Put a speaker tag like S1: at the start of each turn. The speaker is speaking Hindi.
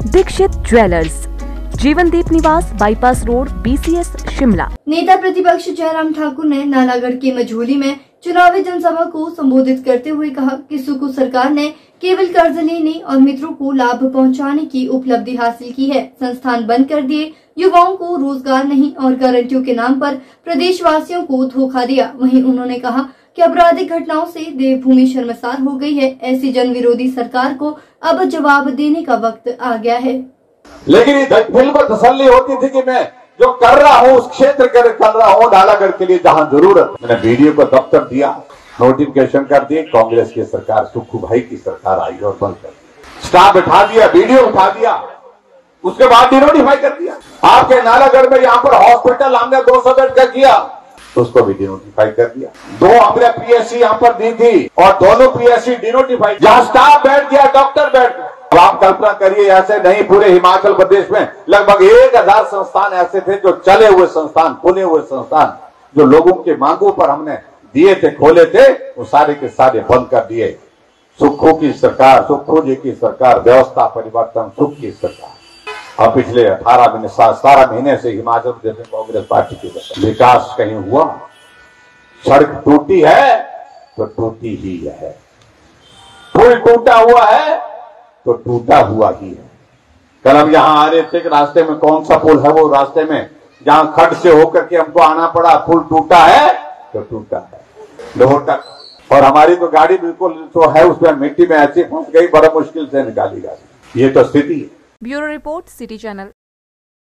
S1: दीक्षित ज्वेलर्स, जीवनदीप निवास, बाईपास रोड, BCS शिमला।
S2: नेता प्रतिपक्ष जयराम ठाकुर ने नालागढ़ के मझोली में चुनावी जनसभा को संबोधित करते हुए कहा कि सुक्खू सरकार ने केवल कर्ज लेने और मित्रों को लाभ पहुंचाने की उपलब्धि हासिल की है। संस्थान बंद कर दिए, युवाओं को रोजगार नहीं और गारंटियों के नाम पर प्रदेशवासियों को धोखा दिया। वहीं उन्होंने कहा कि आपराधिक घटनाओं से देवभूमि शर्मसार हो गई है। ऐसी जन विरोधी सरकार को अब जवाब देने का वक्त आ गया है।
S3: लेकिन दिल को तसल्ली होती थी कि मैं जो कर रहा हूँ उस क्षेत्र के लिए कर रहा हूँ, नालागढ़ के लिए जहाँ जरूरत। मैंने वीडियो को दफ्तर दिया, नोटिफिकेशन कर दिए। कांग्रेस की सरकार, सुक्खू भाई की सरकार आई और बंद कर दिया। स्टाफ बिठा दिया, वीडियो उठा दिया, उसके बाद डिनोटिफाई कर दिया। आपके नालागढ़ में यहाँ पर हॉस्पिटल हमने 200 बेड का किया, तो उसको भी डिनोटिफाई कर दिया। 2 हमने PSC यहाँ पर दी थी और दोनों PSC डिनोटिफाई। जहाँ स्टाफ बैठ गया, डॉक्टर बैठ गया। अब आप कल्पना करिए, ऐसे नहीं पूरे हिमाचल प्रदेश में लगभग 1000 संस्थान ऐसे थे जो चले हुए संस्थान, खुले हुए संस्थान, जो लोगों की मांगों पर हमने दिए थे, खोले थे, वो सारे के सारे बंद कर दिए। सुक्खू की सरकार, सुक्खू जी की सरकार, व्यवस्था परिवर्तन, सुख की सरकार। अब पिछले 17 महीने से हिमाचल प्रदेश में कांग्रेस पार्टी की विकास कहीं हुआ? सड़क टूटी है तो टूटी ही है, पुल टूटा हुआ है तो टूटा हुआ ही है। कल हम यहाँ आ रहे थे कि रास्ते में कौन सा पुल है, वो रास्ते में जहां खड्ड से होकर के हमको आना पड़ा, पुल टूटा है तो टूटा है लोहर तक। और हमारी तो गाड़ी बिल्कुल जो है उसमें मिट्टी में ऐसी फंस गई, बड़ा मुश्किल से निकाली गाड़ी। ये तो स्थिति है।
S1: Bureau report, city channel.